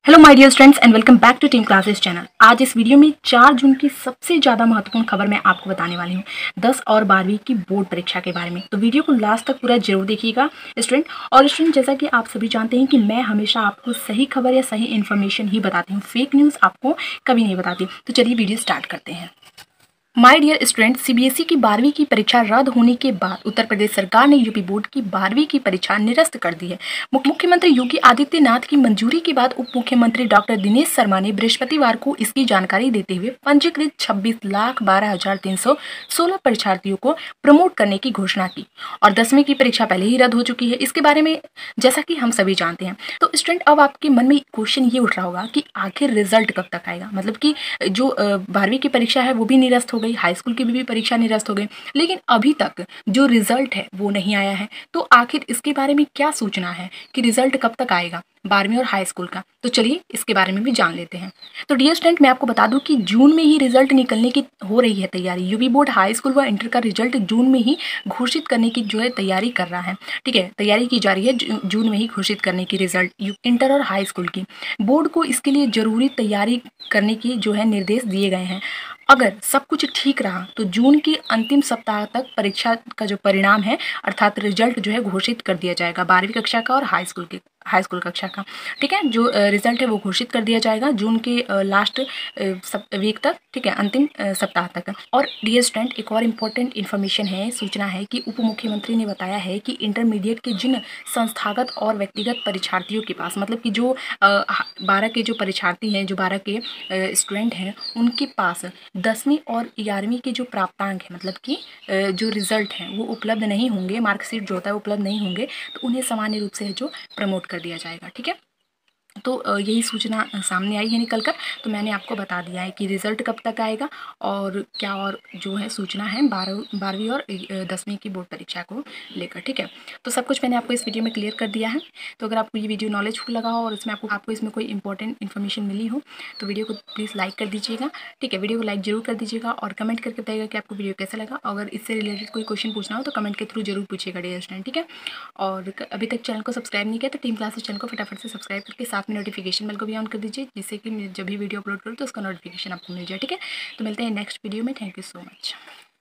Hello my dear students and welcome back to team classes channel. आज इस video में 4 जून की सबसे ज़्यादा महत्वपूर्ण खबर मैं आपको बताने वाली हूँ 10 और 12वीं की बोर्ड परीक्षा के बारे में। तो वीडियो को लास्ट तक पूरा जरूर देखिएगा स्टूडेंट। और स्टूडेंट, जैसा कि आप सभी जानते हैं कि मैं हमेशा आपको सही खबर या सही इन्फॉर्मेशन ही बताती हूँ, फेक न्यूज़ आपको कभी नहीं बताती। तो चलिए वीडियो स्टार्ट करते हैं। माय डियर स्टूडेंट, सीबीएसई की 12वीं की परीक्षा रद्द होने के बाद उत्तर प्रदेश सरकार ने यूपी बोर्ड की 12वीं की परीक्षा निरस्त कर दी है। मुख्यमंत्री योगी आदित्यनाथ की मंजूरी के बाद उप मुख्यमंत्री डॉक्टर दिनेश शर्मा ने बृहस्पतिवार को इसकी जानकारी देते हुए पंजीकृत 26,12,316 परीक्षार्थियों को प्रमोट करने की घोषणा की। और 10वीं की परीक्षा पहले ही रद्द हो चुकी है, इसके बारे में जैसा कि हम सभी जानते हैं। तो स्टूडेंट, अब आपके मन में क्वेश्चन ये उठ रहा होगा कि आखिर रिजल्ट कब तक आएगा। मतलब कि जो 12वीं की परीक्षा है वो भी निरस्त हो गई, हाई स्कूल की भी परीक्षा निरस्त हो गई, लेकिन अभी तक जो रिजल्ट है वो नहीं आया है। तो आखिर इसके बारे में क्या सूचना है कि रिजल्ट कब तक आएगा 12वीं और हाई स्कूल का। तो चलिए इसके बारे में भी जान लेते हैं। तो डियर स्टूडेंट, मैं आपको बता दूं कि जून में ही रिजल्ट निकलने की हो रही है तैयारी। यूपी बोर्ड हाई स्कूल व इंटर का रिजल्ट जून में ही घोषित करने की जो है तैयारी कर रहा है। ठीक है, तैयारी की जा रही है जून में ही घोषित करने की रिजल्ट इंटर और हाई स्कूल की। बोर्ड को इसके लिए जरूरी तैयारी करने की जो है निर्देश दिए गए हैं। अगर सब कुछ ठीक रहा तो जून की अंतिम सप्ताह तक परीक्षा का जो परिणाम है अर्थात रिजल्ट जो है घोषित कर दिया जाएगा 12वीं कक्षा का और हाई स्कूल कक्षा का। ठीक है, जो रिजल्ट है वो घोषित कर दिया जाएगा जून के लास्ट वीक तक। ठीक है, अंतिम सप्ताह तक। और डियर स्टूडेंट, एक और इम्पोर्टेंट इन्फॉर्मेशन है, सूचना है कि उप मुख्यमंत्री ने बताया है कि इंटरमीडिएट के जिन संस्थागत और व्यक्तिगत परीक्षार्थियों के पास, मतलब कि जो 12 के जो परीक्षार्थी हैं, जो 12 के स्टूडेंट हैं, उनके पास 10वीं और 11वीं के जो प्राप्तांक है, मतलब कि जो रिजल्ट हैं वो उपलब्ध नहीं होंगे, मार्कशीट जो होता है उपलब्ध नहीं होंगे, तो उन्हें सामान्य रूप से जो प्रमोट कर दिया जाएगा। ठीक है, तो यही सूचना सामने आई है निकल कर। तो मैंने आपको बता दिया है कि रिजल्ट कब तक आएगा और क्या और जो है सूचना है 12वीं और 10वीं की बोर्ड परीक्षा को लेकर। ठीक है, तो सब कुछ मैंने आपको इस वीडियो में क्लियर कर दिया है। तो अगर आपको ये वीडियो नॉलेजफुल लगा हो और इसमें आपको इसमें कोई इंपॉर्टेंट इन्फॉर्मेशन मिली हो तो वीडियो को प्लीज़ लाइक कर दीजिएगा। ठीक है, वीडियो को लाइक जरूर कर दीजिएगा और कमेंट करके बताइएगा कि आपको वीडियो कैसा लगा। अगर इससे रिलेटेड कोई क्वेश्चन पूछना हो तो कमेंट के थ्रू जरूर पूछिएगा डियर स्टूडेंट। ठीक है, और अभी तक चैनल को सब्सक्राइब नहीं किया तो टीम क्लासेस चैनल को फटाफट से सब्सक्राइब करके साथ में नोटिफिकेशन बेल को भी ऑन कर दीजिए, जिससे कि मैं जब भी वीडियो अपलोड करूँ तो उसका नोटिफिकेशन आपको मिल जाए। ठीक है, तो मिलते हैं नेक्स्ट वीडियो में। Thank you so much.